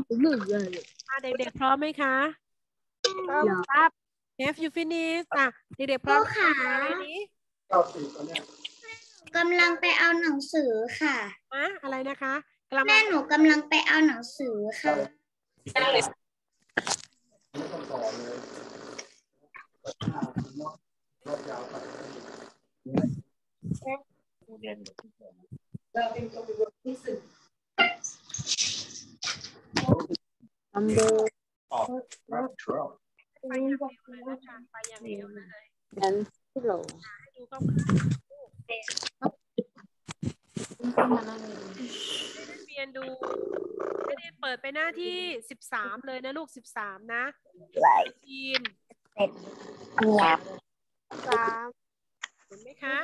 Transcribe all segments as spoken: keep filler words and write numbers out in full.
อ่ะเด็กๆพร้อมไหมคะครับ Have you finished อ่ะเด็กๆพร้อมค่ะอะไรนี้กำลังไปเอาหนังสือค่ะอะอะไรนะคะแม่หนูกำลังไปเอาหนังสือค่ะอันเดอร์ไปอย่างเร็วเลยนะคะไปอย่างเร็วเลย and pillow ให้ดูก็ให้นักเรียนดูนักเรียนเปิดไปหน้าที่สิบสามเลยนะลูกสิบสามนะทีมเนี่ยสามเห็นไหมคะ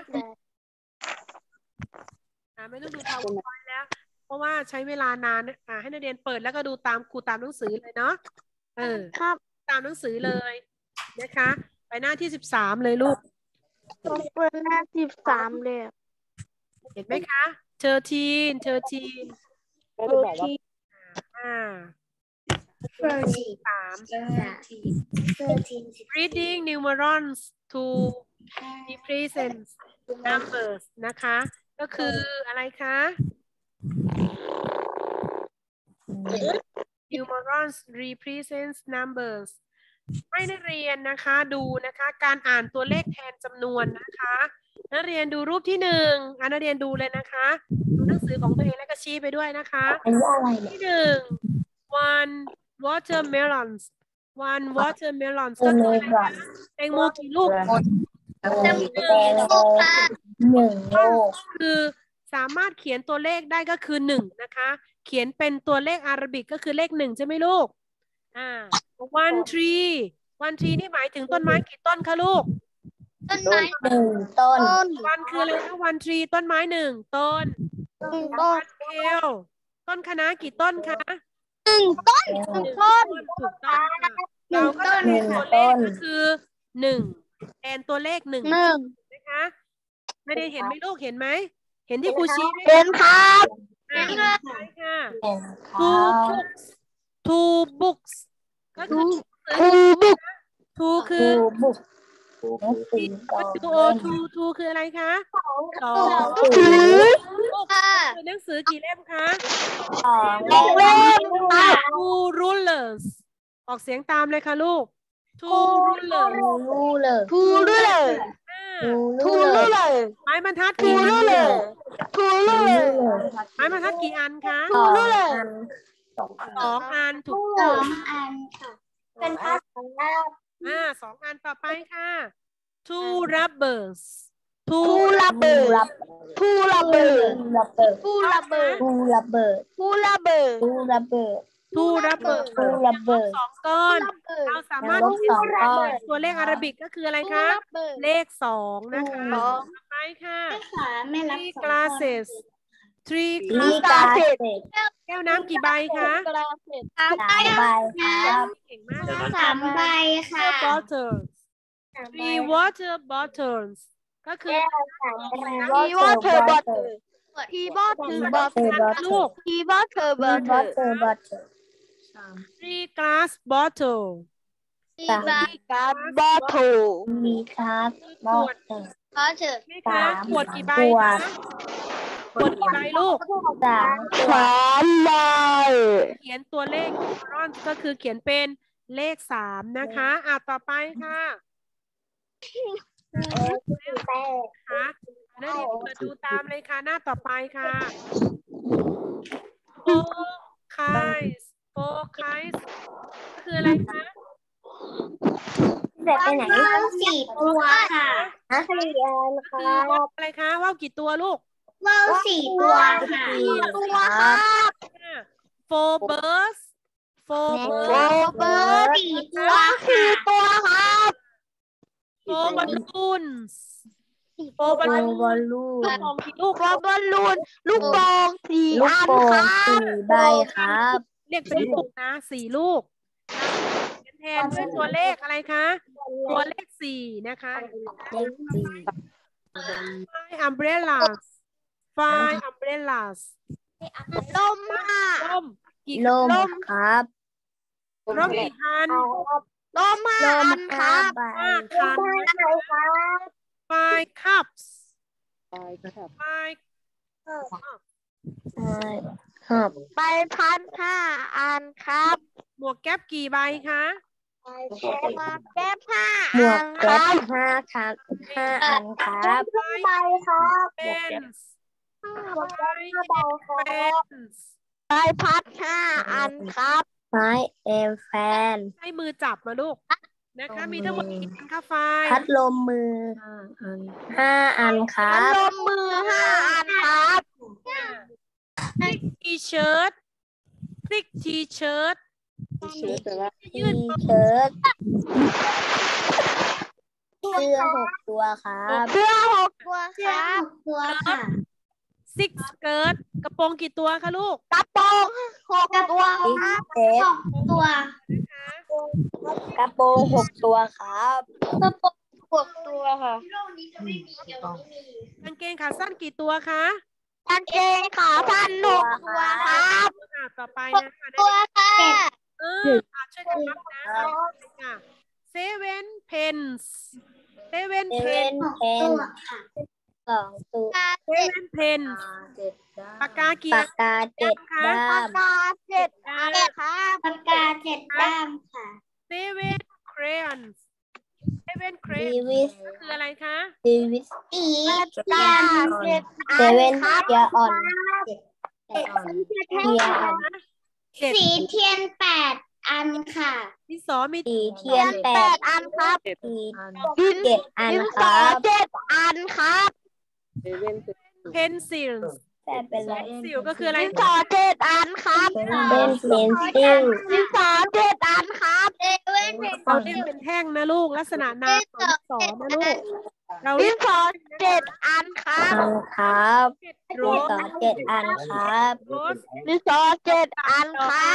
อ่าไม่ต้องดู PowerPoint แล้วเพราะว่าใช้เวลานานอ่าให้นักเรียนเปิดแล้วก็ดูตามครูตามหนังสือเลยเนาะเออครับตามหนังสือเลยนะคะไปหน้าที่สิบสามเลยลูกเปิดหน้าสิบสามเลยเห็นไหมคะเธอทีนเธอทีนเออทีอ่า thirteen สาม thirteen reading numerons to represent numbers นะคะก็คืออะไรคะ numerons represents numbers ให้นักเรียนนะคะดูนะคะการอ่านตัวเลขแทนจำนวนนะคะนักเรียนดูรูปที่หนึ่งอ่ะนักเรียนดูเลยนะคะดูหนังสือของตัวเองแล้วก็ชี้ไปด้วยนะคะที่หนึ่ง one watermelons one watermelons ก็คืออะไรคะแตงโมกี่ลูกหนึ่งหนึ่งลูกคือสามารถเขียนตัวเลขได้ก็คือหนึ่งนะคะเขียนเป็นตัวเลขอาราบิกก็คือเลขหนึ่งใช่ไหมลูกอ่า one tree one tree นี่หมายถึงต้นไม้กี่ต้นคะลูกต้นไม้หนึ่งต้น one คืออะไรคะ one tree ต้นไม้หนึ่งต้นหนึ่งต้น one kale ต้นคะน้ากี่ต้นคะหนึ่งต้นหนึ่งต้นถูกต้องค่ะเราก็จะมีตัวเลขก็คือหนึ่งแทนตัวเลขหนึ่งหนึ่งนะคะไม่ได้เห็นไหมลูกเห็นไหมเห็นที่ครูชี้ไหมเป็นครับอ่าใช่ค่ะครั two บ books two books ก็คือครูบุก two คืครูอบุกหนังสือสอง two o two two คืออะไรคะสองถือคือหนังสือกี่เล่มคะสองสองเล่มค่ะ two rulers ออกเสียงตามเลยค่ะลูก two rulers รู้เลยทูรู้เลยอ่าทูรู้เลยไม้บรรทัดทูกี่อันรู้เลยทูรู้เลยไม้บรรทัดกี่อันคะสองอันสองอันถูกสต้อองงอันค่ะเป็นภาษาอ่าสองอันต่อไปค่ะ two rubbers two ทูระเบิดทูระเบิดระเบิดทูระเบิดทูระเบิดทูระเบิดทูระเบิด two rubbers ทูระเบิดสองก้อน เราสามารถลบสองก้อนตัวเลขอาราบิกก็คืออะไรคะ เลขสองนะคะสองต่อไปค่ะภาษาแม่รับ three สอง glasses three มี glasses กาเสร็จแก้วน้ำกี่ใบคะกระเสร็จสามสามใบครับเก่งมากเลยสามใบค่ะ bottles three water bottles ก็คือพีวอเทอร์บอทเทอร์พีวอเทอร์บอทเทอร์ลูกพีวอเทอร์บอทเทบัอตร์เตอร์บัตเตอร์ three glass bottle สี่สามใบการบอทเทอร์มีครับบอตเตอร์ขอเถอะนี่คะสามขวดกี่ใบขวคะดขวดกี่ใบลูกสามขวสาดมใบเขียนตัวเลขรอนก็คือเขียนเป็นเลขสามนะคะอ่ะต่อไปค่ะค่ะนักเรียนเปิดดูตามเลยค่ะหน้าต่อไปค่ะ four kites four kites ก็คืออะไรคะแบบไปไหนว่าวสี่ตัวค่ะนักเรียนคคือรับว่าวอะไรคะว่าวกี่ตัวลูกว่าวสี่ตัวค่ะตัวครับ four birds four โฟ birds เบิร์ดสี่ตัวสี่ตัวครับ four balloons four โอ balloons วอลลูลูกนโป่งกี่ลูกโฟบอลลูนลูกโป่งสี่ลูกอันโป่งครับสี่ใบครับเรียกเป็นลูกนะสี่ลูกแทนด้วยตัวเลขอะไรคะ ตัวเลขสี่นะคะเลขสี่ five umbrellas five umbrellas ลมค่ะร่มกี่ลคันมครับร่มกี่คันลมห้าลอัมนคห้ารับใบห้าคันนะคะ five cups five cups ใช่ครับใบพัดห้าอันครับหมวกแก๊ปกี่ใบคะมาแก้ผ้าหมวอักนคแก๊รัปบห้าครับห้าอันครับใบครับ pens ใบ pens ใบพัดห้าอันครับไม้เอมแฟนให้มือจับมาลูกนะคะ มีทั้งหมดกี่อันคะไฟพัดลมมือห้าอันคพัรัดบลมมือห้าอันครับ six t-shirt six t-shirt ทีเชิ้ตเสื้อหกตัวครับเสื้อหกตัวครับตัวค่ะ six skirt กระโปรงกี่ตัวคะลูกกระโปรงหกตัวอีกครับเซ็ตตัวนะคะกระโปรงหกตัวครับหกตัวค่ะกางเกงขาสั้นกี่ตัวคะกางเกงขาสั้นหกตัวครับอ่าต่อไปนะค่ะตัวค่ะเอออ่ะช่วยกันนับนะเอาเลยค่ะ seven pens seven เซเว่น pens เพนสองตัว seven pens ปากกากี่ปากกาเจ็ดด้าปากมกาเจ็ดอันครับปากกาเจ็ดด้ามค่ะ seven crayons seven ดี crayons วิสคืออะไรคะดีวิสสีปากกาเจ็ดอัเซนเว่นครับเกียร์อ่อนเกียร์อ่อนเจ็ดสีเทียนแปดอันค่ะที่สอมีสีเทียนแปแปดดอันครับสีดินเจ็ดอันดินคสอรับเจ็ดอันครับ pencils แต่เป็นไร pencil ก็คืออะไรดินสอเจ็ดอันครับเป็นเพนซิลดินสอเจ็ดอันครับเซเว่นเราเรียกเป็นแท่งนะลูกลักษณะนามของดินสอนะลูกเราดิเรียนกสอเจ็ดอันครับอันครับโรดินสสอเจ็ดอันครับโรสดินสอเจ็ดอันครับ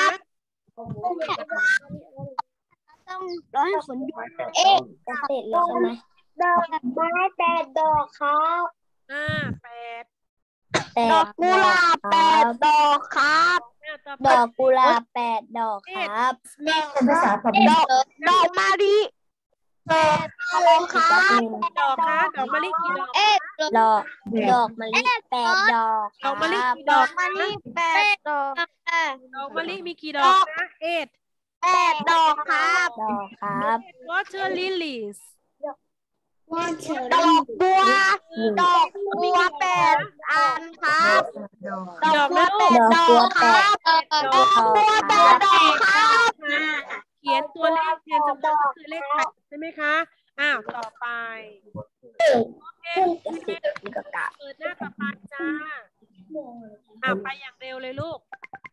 ต้องรอให้ฝนหยุดเอ๊ะจะเสร็จแล้วใช่ไหมดอกไม้แปดดอกครับอ่าแปดแปดอดกกุหลาบแปดดอกครับอ่าต่อไปดอกกุหลาบแปดดอกครับดอกดอกมะลิแปดดอกครับดอกคะดอกมะลิกี่ดอกเอ๊ะดอกดอกมะลิแปดดอกคดอกมะลิรับกี่ดอกมะลิแปดดอกดอกมะลิมีกี่ดอกนะ eight แปดดอกครับดอกครับ water lilies ว่าเชิญดอกบัว ดอกบัวแปดอันครับดอกนะลูกดอกบัวแปดดอกบัวแปดดอกครับเขียนตัวเลขแทนจำนวนก็คือเลขแปดใช่ไหมคะ อ้าว ต่อไปโอเคกระกะเปิดหน้าต่อไปจ้า อ้าว ไปอย่างเร็วเลยลูก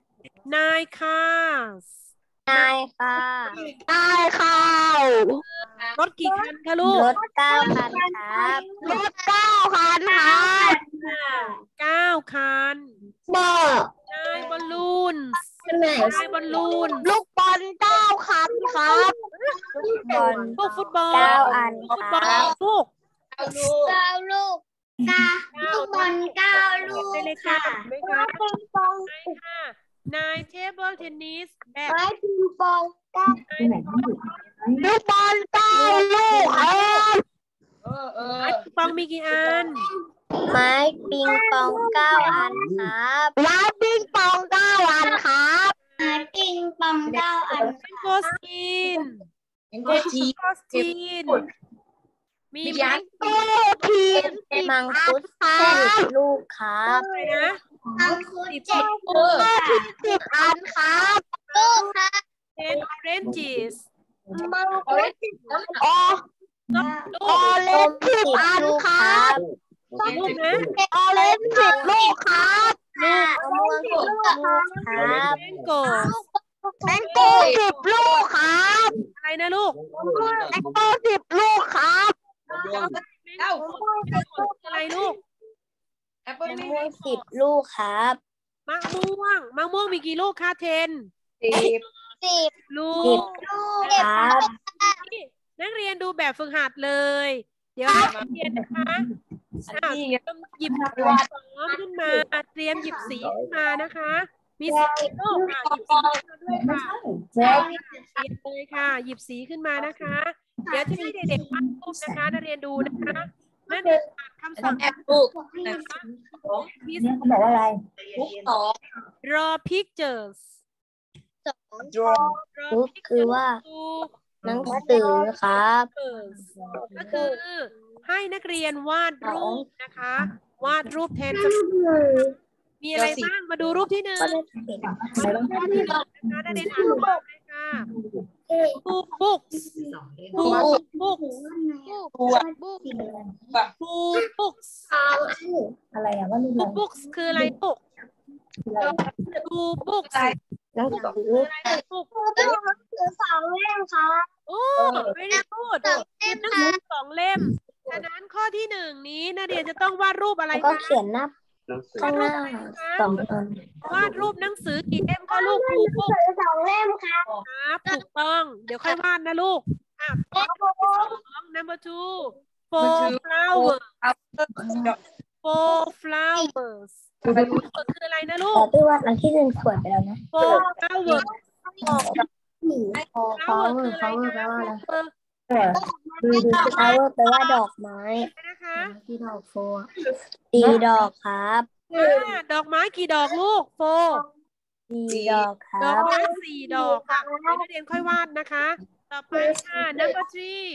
nine cars นายค่ะได้ข้าวรถกี่คันคะลูกรถเก้าคันครับรถเก้าคันครับเก้าคันบอก nine balloons nine balloons ลูกบอลเก้าคันครับบอลลูกฟุตบอลเก้าอันลูกฟุตบอลครับลูกเก้าลูกกาลูกบอลเก้าลูกได้เลขเก้าค่ะไหมคะนายค่ะ nine table tennis แบบไม้ปิงปองเก้าลูกบอลเก้าลูกครับไม้ปิงปองมีกี่อันไม้ปิงปองเก้าอันครับไม้ปิงปองเก้าอันครับไม้ปิงปองเก้าอันเป็นโกสตินเป็นโกสตินมีไหมโอ้ทีมมังคุดสิบลูกครับอะไรนะอังคุดเจ็ดโอ้ทีมสิบอันครับลูกค่ะ ten oranges มังคุดออลูออก เลนสิบอันลูกคครัรับบกี่ลูกนะออเลนสิบลูกครับมะม่วงสิบลูกครับแมงโก้แมงโก้สิบลูกครับอะไรนะลูกแมงโก้สิบลูกครับแมงโก้อะไรลูกมะม่วงสิบลูกครับมะม่วงมะม่วงมีกี่ลูกคะเทนสิบลูสิบกครับนี่นักเรียนดูแบบฝึกหัดเลย เดี๋ยวให้นักเรียนนะคะอ้าวหยิบตัวซ้อมขึ้นมาเตรียมหยิบสีขึ้นมานะคะ มีมีสีลูกอ่ะหยิบสีขึ้นมาด้วยค่ะเจ็ดเรียนเลยค่ะหยิบสีขึ้นมานะคะ เดี๋ยวจะให้เด็กๆวาดรูปนะคะนักเรียนดูนะคะนักเรียนอ่านคำสั่งแอบลูกมีเนี่ยเขาบอกว่าอะไรลูกสอง draw pictures ดรอ draw คือว่า pictures หนังสือครับก็คือให้นักเรียนวาดรูปนะคะ วาดรูปแทนจำนวนมีอะไรบ้างมาดูรูปที่หนึ่งอะไรบ้างคะนะคะนักเรียนอ่านตามเลยค่ะ two books two books ตัว two books อะไรอ่ะว่ารูป two books คืออะไรลูก two books หนังสือคืออะไรลูกสองเล่มครับโอ้ very good หนังสือสองเล่มฉะนั้นข้อที่หนึ่งนี้นักเรียนจะต้องวาดรูปอะไรแล้วก็คะเขียนหน้าข้างหน้าสองอันวาดรูปหนังสือกี่เล่มคะลูกถูกปุ๊บสองเล่มครับครับถูกต้อง เดี๋ยวค่อยวาดนะลูกอ่ะสอง number two four flowers เอา four flowers คืออะไรนะลูแต่กที่ว่าอันที่หนึ่งสวยไปแล้วนะ four flowers พอ flower flower คืออะไร flower นะแปลว่าอะไรเออดูดู flower แปลว่าดอกไม้นะคะที่ดอกโฟตีดอกครับอ่าดอกไม้กี่ดอกลูก four ตีดอกคดรัอกบไม้สี่ดอกค่ะเดี๋ยวนักเรียนค่อยวาดนะคะ ต่อไปค่ะ number three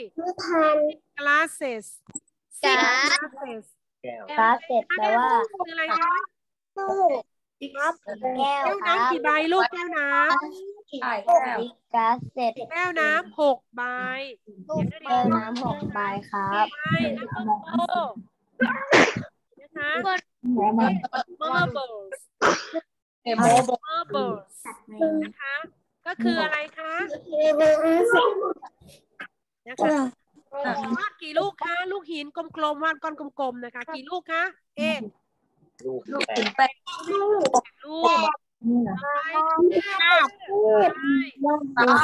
glasses six glasses กราสเสร็จแปลว่าคืออะไรคะครับแก้วแก้วครัน้ำบกี่ใบลูกแก้วน้ใช่แล้วกราสเสร็จำแก้วน้ำหกใบเดี๋ยวนักเรีแก้ยนวน้ำหกใบครับใบแล้วก็โตนะคะแล้วมัน marbles เอโมบ marbles นะคะ ก็คืออะไรคะนะคะวาดกี่ลูกคะลูกหินกลมๆวาดก้อนกลมๆนะคะ กี่ลูกคะเอ๊ะลูกถึงแปดลูกนี่นะเก้าใช่ตาย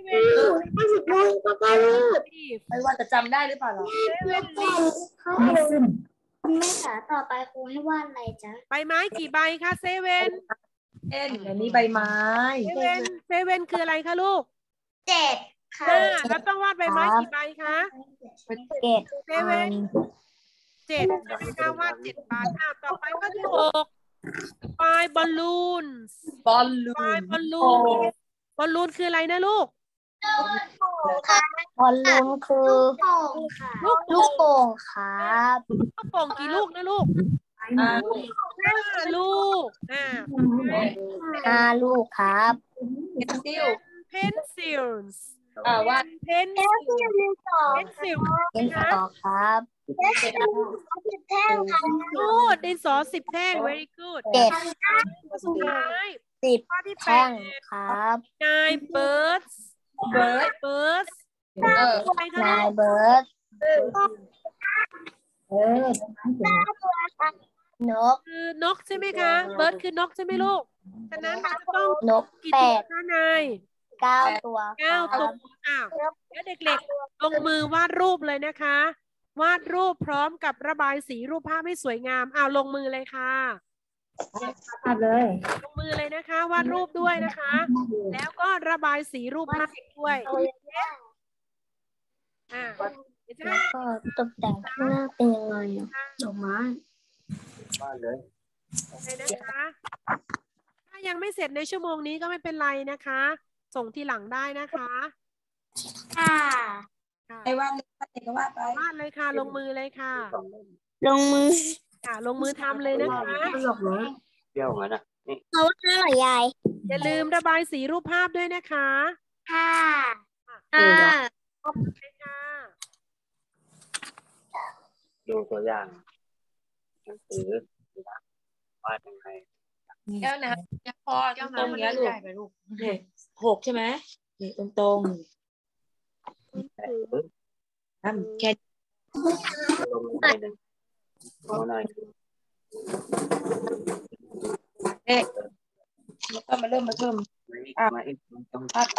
รีบไม่ว่าจะจำได้หรือเปล่าหรอเว่นรีบไม่ขึ้นแม่ขาต่อไปครูให้วาดอะไรจ๊ะใบไม้กี่ใบคะเซเว่นเอ็นอันนี้ใบไม้เซเว่นเซเว่นคืออะไรคะลูกเจ็ดค่ะห้าแล้วต้องวาดใบไม้กี่ใบคะเจ็ดเซเว่นเจ็ดใช่ไหมคะวาดเจ็ดใบอ่ะต่อไปก็ที่หกไฟบอลลูนบอลลูไฟนบอลลูนบอลลูนคืออะไรนะลูกบอลลูนคือลูกลูกโป่งครับลูกโป่งกี่ลูกนะลูกอ่าห้าลูกอ่าห้าลูกครับเพนซิล pencils อ่าว่า pencil pencil เป็นต่อครับ good ดินสอสิบแท่ง very good เจ็ดข้อสุดท้ายสิบข้อที่แปแท่งดครับ nine birds เบิร์ด birds เอออะไรคะนายเบิร์ดเออตรงนั้นถึงนกคือนกใช่ไหมคะ bird คือนกใช่ไหมลูกฉะนั้นเราจะต้องนกกี่แปตัวดคะนายเก้าตัวคเก้ารัตัวบอ้าวแล้วเด็กๆลงมือวาดรูปเลยนะคะ วาดรูปพร้อมกับระบายสีรูปภาพให้สวยงามอ้าวลงมือเลยค่ะภาพเลยลงมือเลยนะคะ วาดรูปด้วยนะคะ แล้วก็ระบายสีรูปภาพด้วยอ่าเดี๋ยวจะแล้วก็ตกแต่งข้างหน้าเป็นยังไงอ่ะดอกไม้เลยนะคะ ถ้ายังไม่เสร็จในชั่วโมงนี้ก็ไม่เป็นไรนะคะ ส่งทีหลังได้นะคะค่ะค่ะไอ้ว่าเด็กก็ว่าไปวาดเลยค่ะ ลงมือเลยค่ะลงมือค่ะ ลงมือทำเลยนะคะดอกไม้เปรี้ยวเหมือนอ่ะนี่เขาว่าอร่อยยายอย่าลืมระบายสีรูปภาพด้วยนะคะค่ะค่ะเลยค่ะดูตัวอย่างหนังสือวาดยังไงแก้วน้ำเนี่ยพอตรงตรงเนี้ยลูกนี่หกใช่ไหมนี่ตรงตรงแต่ปึ๊บๆนั่นแค่ลงหน่อยหนึ่งโอ้หน่อยเอ๊ะแล้วก็มาเริ่มมาเพิ่มมาอีกต้องพาดไป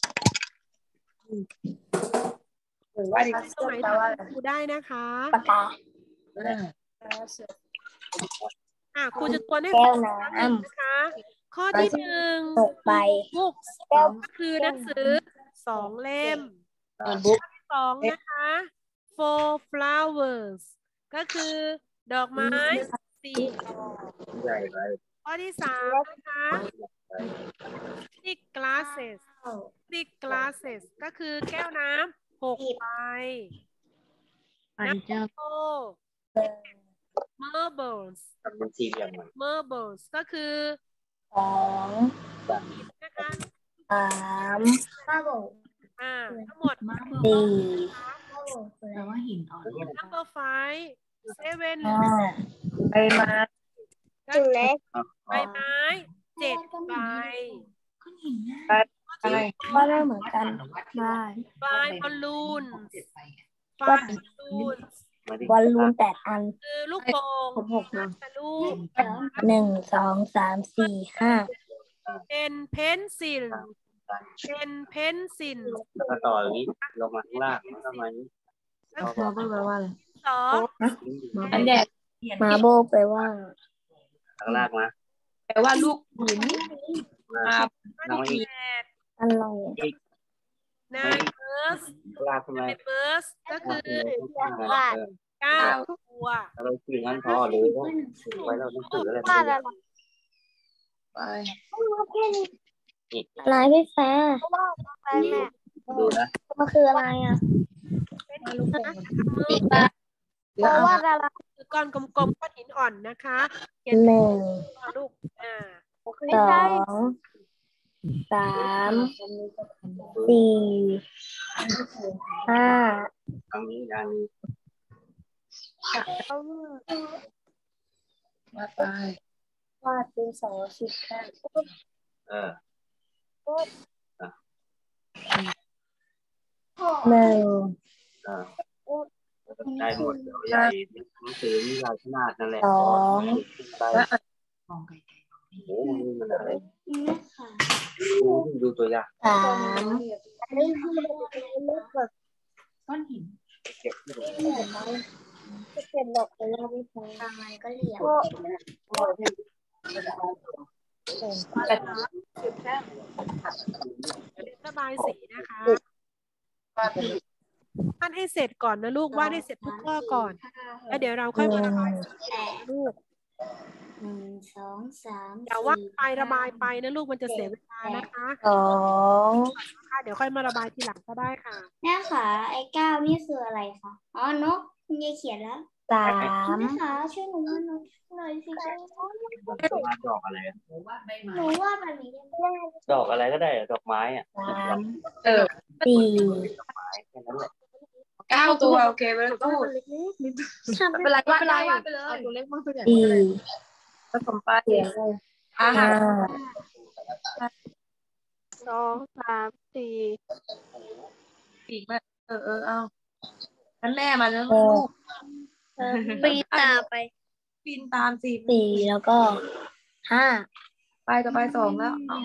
หรือว่าดีตรงไหนถามครูได้นะคะปากกาอ่าอ่ะครูจะทวนให้แก้ฟัวงน้อีกครั้งหนึ่งนะคะข้อที่หนึ่งตกไป books ก็คือหนังสือสองเล่มโน้ตบุ๊กสองนะคะ four flowers ก็คือดอกไม้สี่ดอกใหญ่ไปข้อที่สามนะคะ six glasses six glasses ก็คือแก้วน้ำหกใบน้ำโต marbles ทำเป็นสี่เหลี่ยมเหมือน marbles ก็คือสองนะคะสามอ่าทั้งหมดสี่แปลว่าหินอ่อน number five seven ห้าใบไม้ก็คือใบไม้เจ็ดใบอะไรก็ได้เหมือนกันได้ five balloons five balloons บอลลูนแปดอันคือลูกโป่งหกนะแต่ลูกหนึ่งสองสามสี่ห้าเป็นเพนซิลเป็นเพนซิลแล้วก็ต่ออย่างนี้ลงมาข้างล่างแล้วก็มานี้มาเบอร์แปลว่าอะไรสองอันแดกมาโบไปลว่าข้างล่างมาแปลว่าลูกหินมาครับน้องอีกแปดอะไรอีกนายเบิร์สข้างล่างทำไมนายเบิร์สก็คือว่าเก้าตัวเราสื่องั้นพอหรือต้องไว้เราต้องสื่ออะไรว่าอะไรไปอะไรพี่แฟร์ดูนะมันคืออะไรอ่ะเป็นลูกโป่งเดี๋ยวเอาว่าอะไรคือก้อนกลมๆก้อนหินอ่อนนะคะเขียนหนึ่งลูกอ่าสองสามสี่ห้าทางนี้ดังมาไปวาดเป็นสองสิบห้าเออหนึ่งเออได้หมดเดี๋ยวใหญ่หนังสือนี่เราขนาดนั่นแหละสองไปมองไกลโอ้โหมันอะไรดูดูตัวอย่างสามก้อนหินเก็บที่เป็นดอกไปแล้วไม่พอทำไมก็เหลี่ยมระบายสีนะคะวาดให้เสร็จก่อนนะลูกวาดให้เสร็จทุกข้อก่อน แล้วเดี๋ยวเราค่อยมาระบายสีลูกหนึ่งสองสามอย่าว่าไประบายไปนะลูกมันจะเสียเวลานะคะสองค่ะเดี๋ยวค่อยมาระบายทีหลังก็ได้ค่ะแม่ค่ะไอ้เก้านี่คืออะไรคะอ๋อนกคุณยายเขียนแล้วสามแม่คะช่วยหนูวาดหน่อยสิคะดอกอะไรหนูวาดแบบนี้ได้ไหมดอกอะไรก็ได้ดอกไม้อ่ะสามเออสี่ดอกไม้แค่นั้นแหละเก้าตัวโอเคไม่ต้องพูดทำไม่เป็นไรวาดได้วาดไปเลยเอาตัวเล็กมากตัวใหญ่สี่ผสมไปอาหาห้ารสองสามสี่ปีกแม่เออเออเอางั้นแม่มาแล้วหลูกกปีตาไปปีนตามสี่สี่แล้วก็ห้าไปต่อไปสองแล้วเอา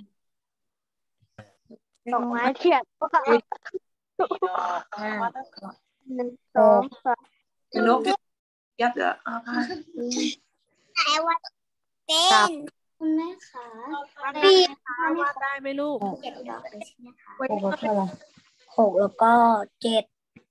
ดอกไม้เทียนห้าหนึ่งสองสามเป็นนกยับเยอะเอาไปแต่ว่าเป็นคุณแม่คะวาดได้ไหมคะวาดได้ไหมลูกเจ็ดดอกเลยใช่ไหมคะหกแล้วก็หกแล้วก็เจ็ด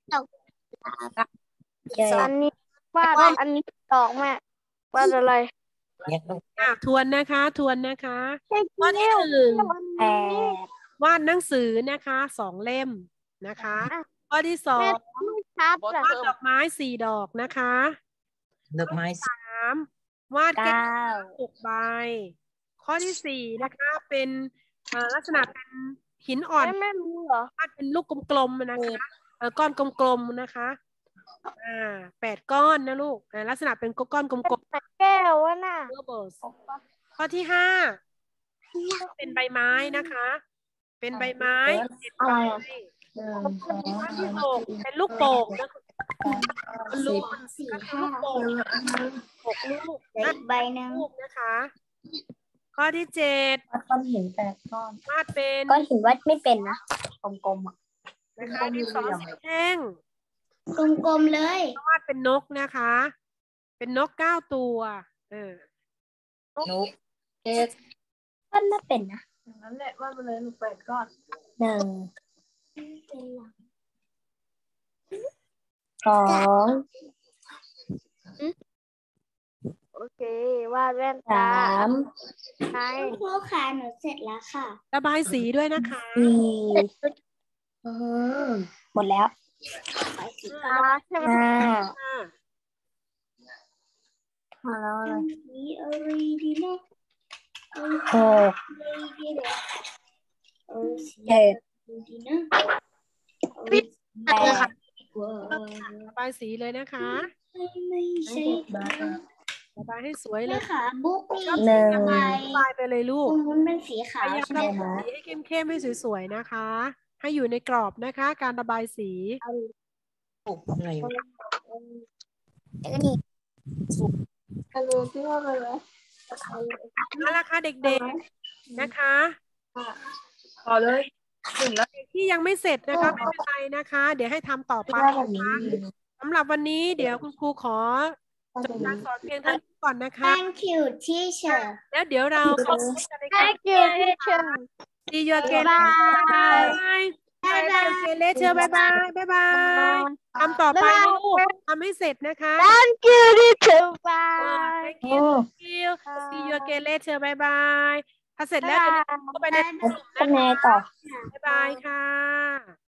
เจ็ดอันนี้วาดอันนี้ดอกแม่วาดอะไรอ่ะทวนนะคะทวนนะคะข้อที่หนึ่งแปดวาดหนังสือนะคะสองเล่มนะคะข้อที่สองไม่ชัดวาอะดดอกไม้สี่ดอกนะคะดอกไม้สามวาดแก้เก้าวหกใบข้อที่สี่นะคะเป็นเอ่อลักษณะเป็นหินอ่อนแม่ไม่รู้เหรอวาดเป็นลูกกลมๆนะคะเอ่อก้อนกลมๆนะคะอ่าแปดก้อนนะลูกอ่าลักษณะเป็นก้อนกลมๆแต่แก้วอะน่ะ Bubbles ข้อที่ห้าเป็นใบไม้นะคะ เป็นใบไม้เจ็ดใบหนึ่งสองข้อที่หกเป็นลูกโป่งนะคะลูกก็คือลูกโป่งหกลูกอีกใบหนึ่งลูกนะคะ ข้อที่เจ็ดวาดก้อนหินแปดก้อนวาดเป็นก้อนหินวาดไม่เป็นนะกลมๆอ่ะนะคะดินสอสีแท่งกลมๆเลยวาดเป็นนกนะคะ เป็นนกเก้าตัวเออนกเจ็ดปั้นไม่เป็นนะอย่างนั้นแหละว่าดไปเลยลูกแปดก้อนหนึ่งสองโอเควาดแว่นตาสามใช่ครูค่ะหนูเสร็จแล้วค่ะระบายสีด้วยนะคะสี่หมดแล้วตาใช่ไหมห้าค่ะมาแล้วหกเจ็ดแปดระบายสีเลยนะคะไม่ใช่ระบายให้สวยเลยค่ะบุ๊กชอบหนึ่งระบายระบายไปเลยลูกมันเป็นสีพขาวยายามใช่ไหมระบายคะสีให้เข้มๆให้สวยๆนะคะ ให้อยู่ในกรอบนะคะ การระบายสีอะไรวะฮัลโหลพี่ว่าอะไรวะเอาละค่ะเด็กๆนะคะต่อเลยถึงแล้วที่ยังไม่เสร็จนะคะไม่เป็นไรนะคะ เดี๋ยวให้ทำต่อไปว่าแบบนี้นะคะสำหรับวันนี้เดี๋ยวคุณครูขอจบการสอนเพียงเท่านี้ก่อนนะคะ Thank you teacher แล้วเดี๋ยวเราขอบคุณกันในครั้ง Thank you teacher See you again บ๊ายบายบายบาย See you again later บายบายบายบายทำต่อไปนะลูกทำให้เสร็จนะคะ Thank you teacher บาเออย Thank you Thank you See you again later บายบายถ้าเสร็จแล้วเดี๋ยวเราเข้าไปในกลุ่มเป็นนะไงคะต่อบ๊ายบายค่ะ